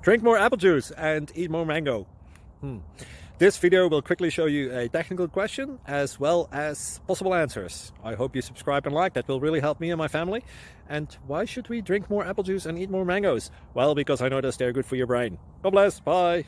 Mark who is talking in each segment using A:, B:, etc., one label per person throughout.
A: Drink more apple juice and eat more mango. This video will quickly show you a technical question as well as possible answers. I hope you subscribe and like, that will really help me and my family. And why should we drink more apple juice and eat more mangoes? Well, because I noticed they're good for your brain. God bless, bye.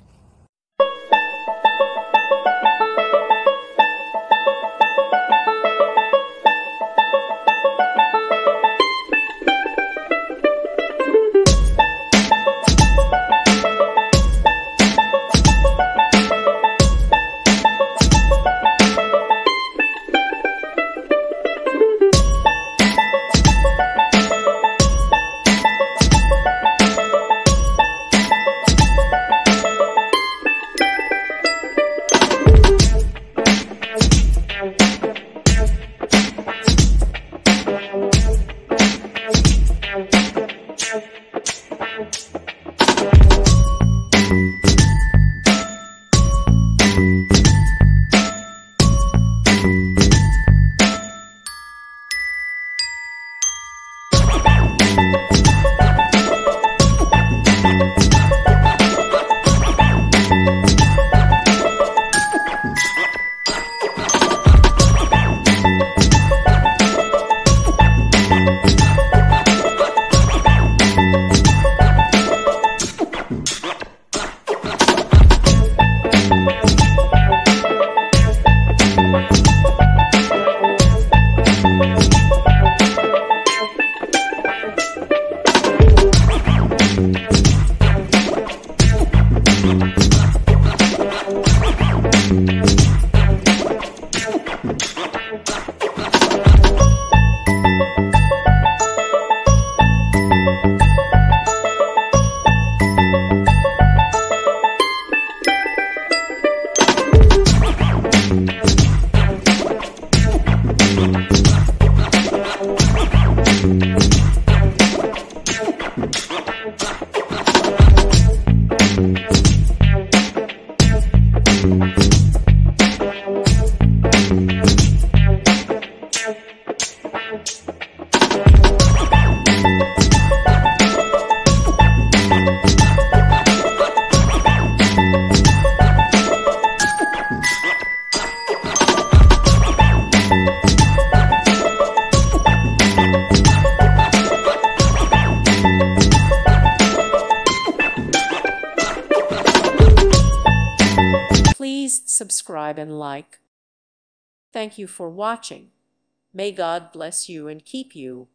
B: Please subscribe and like. Thank you for watching. May God bless you and keep you.